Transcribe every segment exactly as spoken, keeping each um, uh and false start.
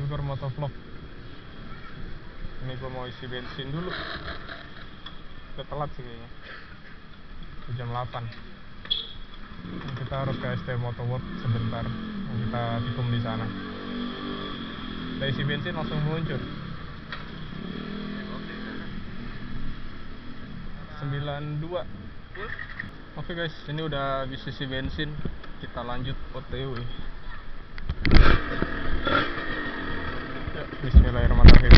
Underscore motovlog. Ini gue mau isi bensin dulu. Udah telat sih kayaknya. Jam delapan. Kita harus ke S T Motorworld sebentar. Kita tikung di sana. Kita isi bensin langsung meluncur. sembilan dua. Oke guys, ini udah habis isi bensin. Kita lanjut O T W. Ya, bismillahirrahmanirrahim.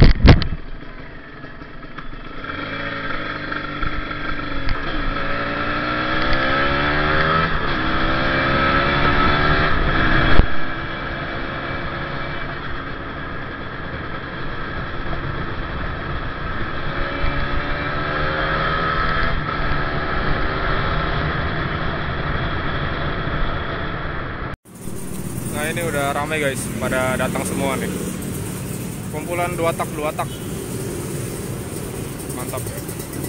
Nah ini udah ramai guys, pada datang semua nih. Kumpulan dua tak dua tak, mantap ya.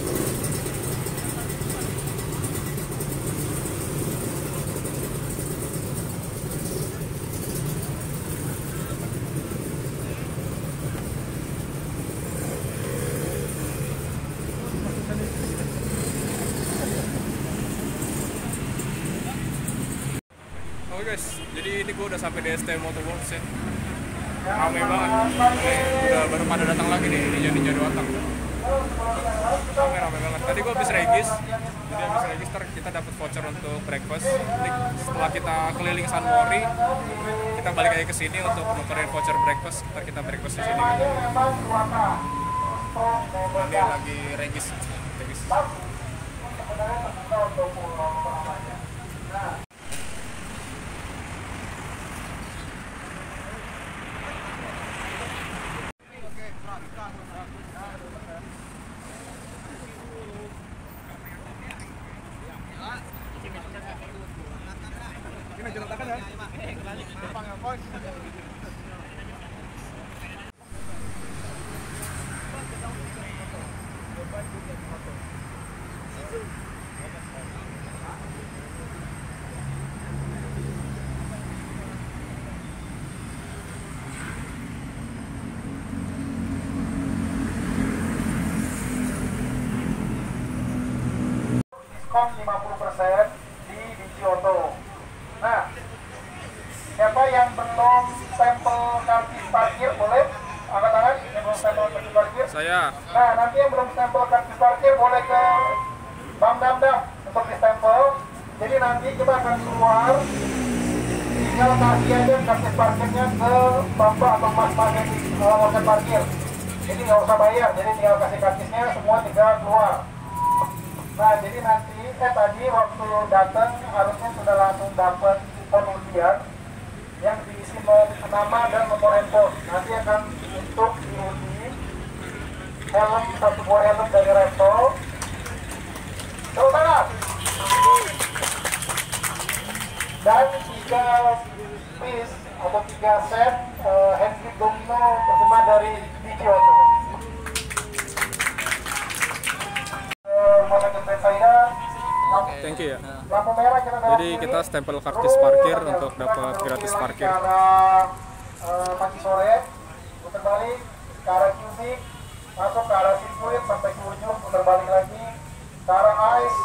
Oke guys, jadi ini gue udah sampai di S T Motorworld ya. Ramai banget. Ini udah baru pada datang lagi nih, ini jadi dua tak. Ramai ramai banget. Tadi gue habis regis, jadi habis regis ntar kita dapat voucher untuk breakfast. Jadi setelah kita keliling San Mori, kita balik lagi ke sini untuk nukerin voucher breakfast. Ntar kita breakfast di sini. Gitu. Ini lagi regis, regis. Diskon lima puluh persen di Biji Auto. Nah, siapa yang belum stempel karcis parkir boleh angkat tangan yang belum stempel karcis parkir. Saya. Nah, nanti yang belum stempel karcis parkir boleh ke Bang Damdam untuk di stempel. Jadi nanti kita akan keluar, tinggal kasih aja karcis parkirnya ke bapak atau mas pakai di loket parkir. Jadi nggak usah bayar, jadi tinggal kasih karcisnya, semua tinggal keluar. Nah, jadi nanti eh tadi waktu datang harusnya sudah langsung dapat penundian yang diisi nama dan nomor handphone. Nanti akan untuk diundi helm, satu buah helm dari Repto. Tepuk tangan. Dan tiga piece atau tiga set uh, hand grip domino persembahan dari Biji Auto. Thank you ya. Lampu merah kita Jadi kita stempel karcis parkir untuk dapat gratis parkir. Ke arah uh, pagi sore, putar balik ke arah Cubic, masuk ke arah sirkuit sampai ke ujung, putar balik lagi ke arah ice,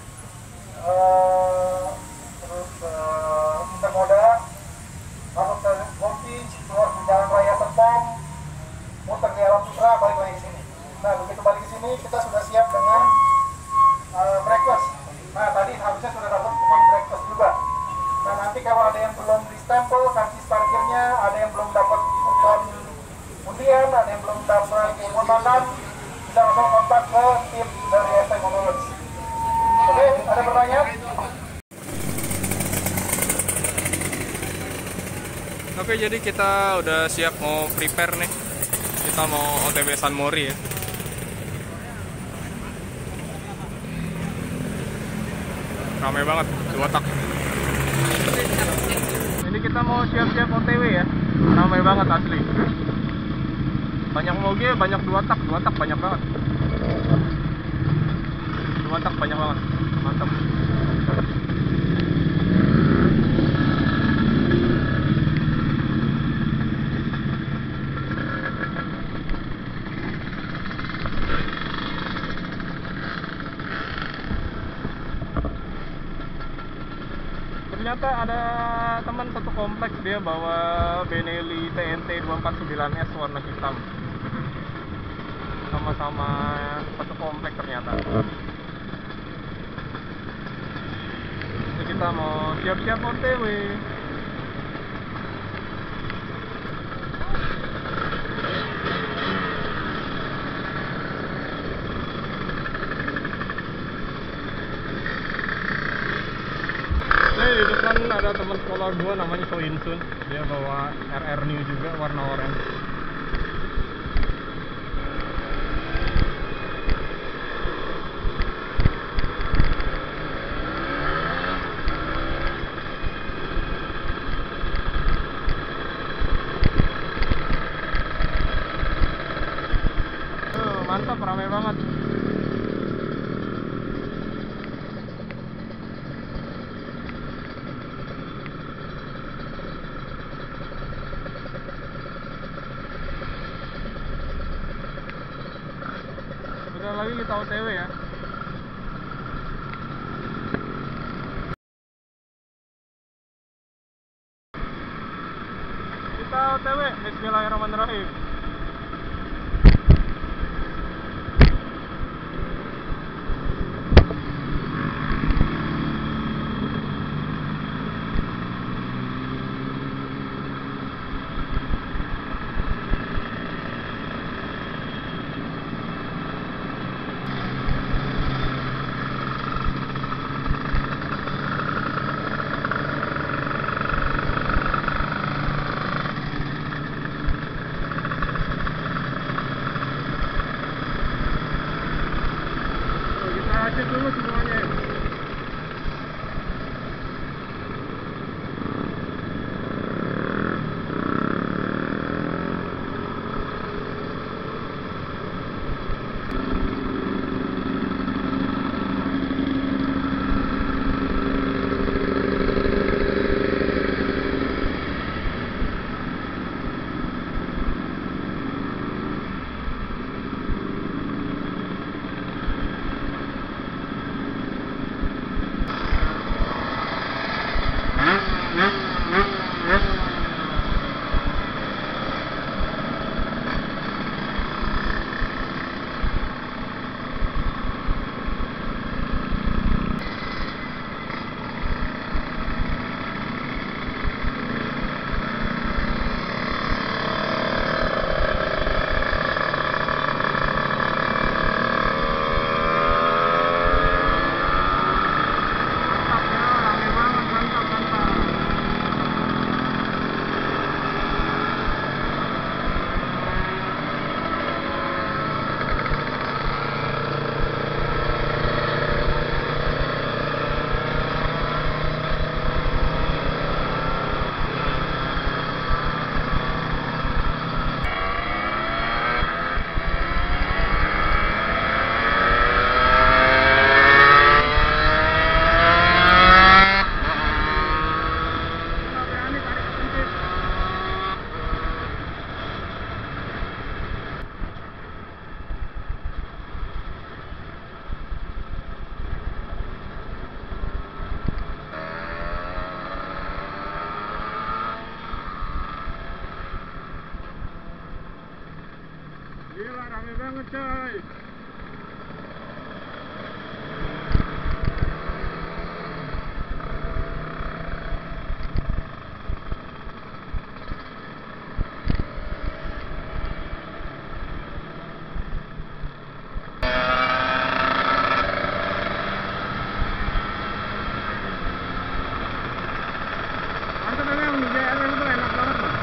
uh, terus uh, Intermoda, masuk ke Voltage, keluar ke Jalan Raya Serpong, muter di arah Putra, balik lagi ke sini. Nah, begitu balik ke sini kita sudah siap dengan uh, breakfast. Nah, tadi harusnya sudah dapat kupon breakfast juga. Nah, nanti kalau ada yang belum di stempel karcis parkirnya, ada yang belum dapat kupon undian, ada yang belum dapat kupon makan, bisa langsung kontak ke tim dari S T Motorworld. Oke, ada pertanyaan? Oke, jadi kita udah siap mau prepare nih. Kita mau O T W San Mori ya. Ramai banget, dua tak. Ini kita mau siap-siap O T W ya. Ramai banget asli. Banyak moge, banyak dua tak, dua tak banyak banget. Dua tak banyak banget. Mantap. kita ada teman satu kompleks, dia bawa Benelli T N T dua empat sembilan S warna hitam. Sama-sama satu kompleks ternyata. Jadi kita mau siap-siap O T W. Di depan ada teman sekolah gua namanya So In Sun, dia bawa R R New juga warna oranye. Oh, mantap, ramai banget. Lagi kita O T W ya. Kita O T W. Bismillahirrahmanirrahim. Cek dulu semuanya. Gila, rame banget coy. Mantap memang Ninja R R itu enak banget loh.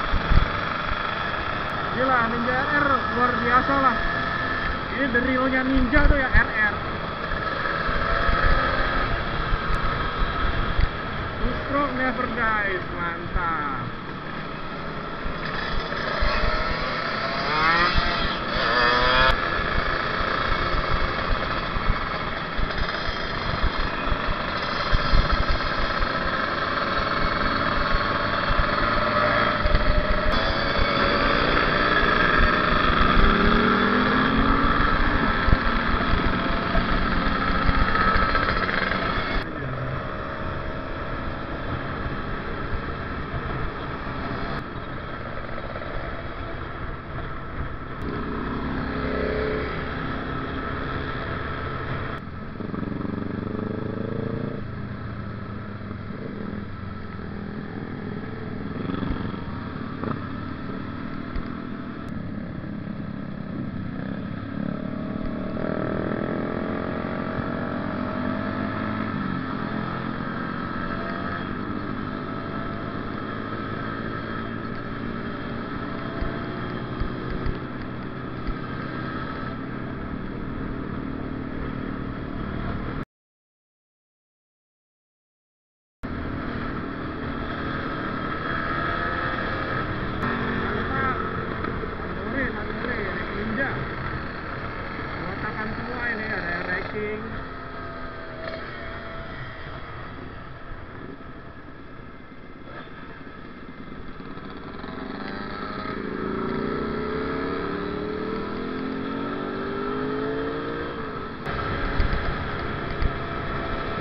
Gila, Ninja R R luar biasa lah. Ini the real-nya Ninja tuh ya R R. Two stroke never dies, mantap.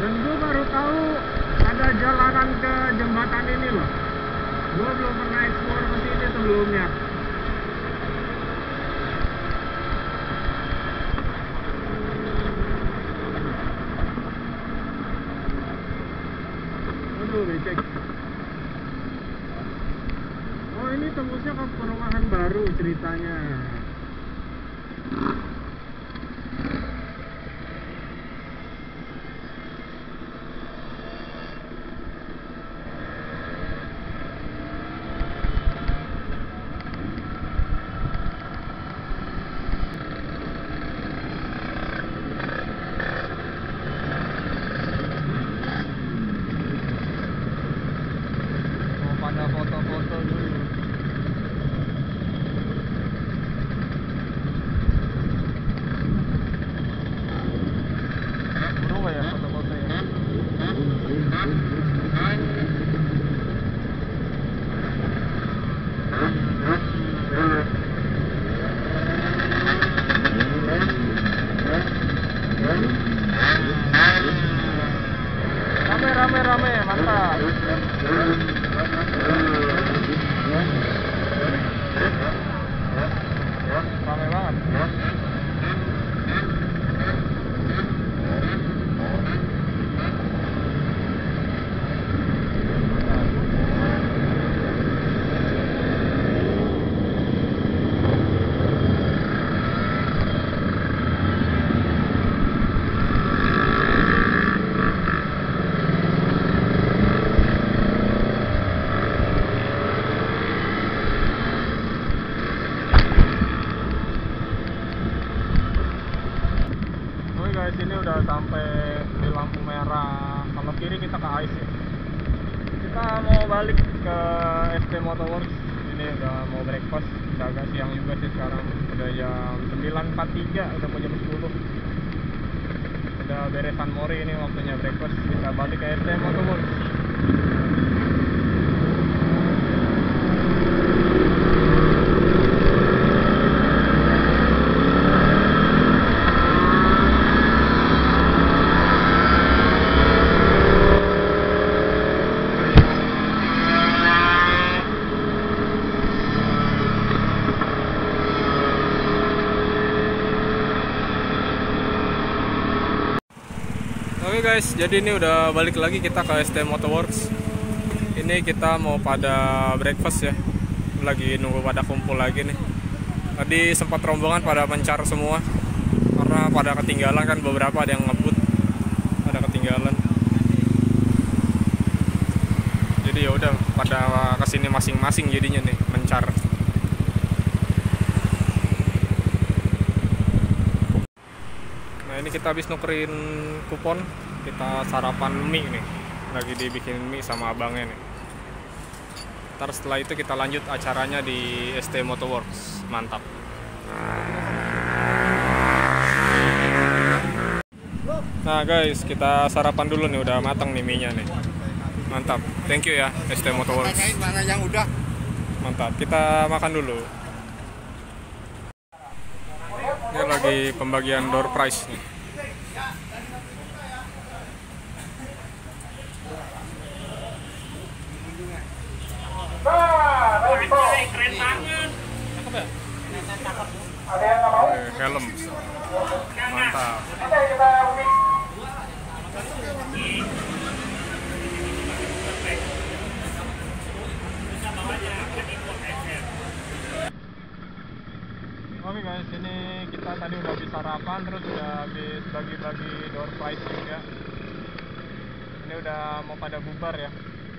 Dan gue baru tahu ada jalanan ke jembatan ini loh. Gue belum pernah explore ke sini sebelumnya. Aduh, becek. Oh, ini tembusnya ke perumahan baru ceritanya. Pada foto-foto dulu. Buru nggak ya foto-foto ya? Rame rame rame, mantap. Rame banget. Guys, ini udah sampai di lampu merah. Kalau kiri kita ke Ice ya. Kita mau balik ke S T Motorworks. Ini udah mau breakfast. Udah agak siang juga sih sekarang. Udah jam sembilan empat puluh tiga, udah mau jam sepuluh. Udah beres San Mori, ini waktunya breakfast. Kita balik ke S T Motorworks. Oke guys, jadi ini udah balik lagi kita ke S T Motorworks. Ini kita mau pada breakfast ya. Lagi nunggu pada kumpul lagi nih. Tadi sempat rombongan pada mencar semua karena pada ketinggalan kan, beberapa ada yang ngebut, pada ketinggalan. Jadi ya udah pada kesini masing-masing jadinya nih mencar. Nah ini kita habis nukerin kupon, kita sarapan mie nih, lagi dibikin mie sama abangnya nih. Ntar setelah itu kita lanjut acaranya di S T Motorworks, mantap. Nah guys, kita sarapan dulu nih, udah matang nih mie-nya nih, mantap. Thank you ya S T Motorworks. Mana yang udah? Mantap, kita makan dulu. Ini lagi pembagian door prize nih. Nah, Resto. Keren banget. Ada yang nggak mau? Eh, helm, mantap. Oke, kita mix. Oke guys, ini kita tadi udah habis sarapan, terus udah habis bagi-bagi door prize juga. Ini udah mau pada bubar ya.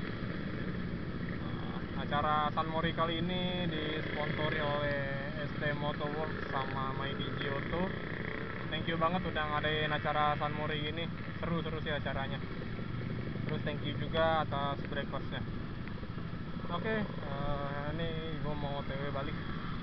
Acara San Mori kali ini disponsori oleh S T Motorworks sama MyDJ Auto. Thank you banget udah ngadain acara San Mori ini, seru-seru sih acaranya. Terus thank you juga atas breakfastnya. Oke, uh, ini gue mau O T W balik.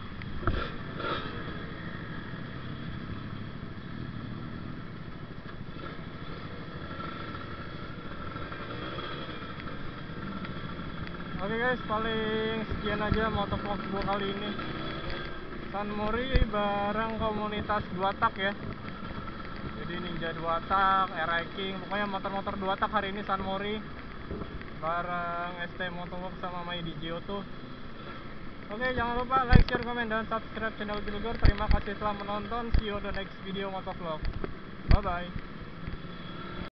Oke guys, paling sekian aja motovlog gue kali ini. San Mori bareng komunitas dua tak ya. Audi Ninja dua tak, R I King, pokoknya motor-motor dua tak hari ini San Mori bareng S T Motovlog sama My D J Auto. Oke, jangan lupa like, share, komen, dan subscribe channel Gilugor. Terima kasih telah menonton. See you on the next video motovlog. Bye bye.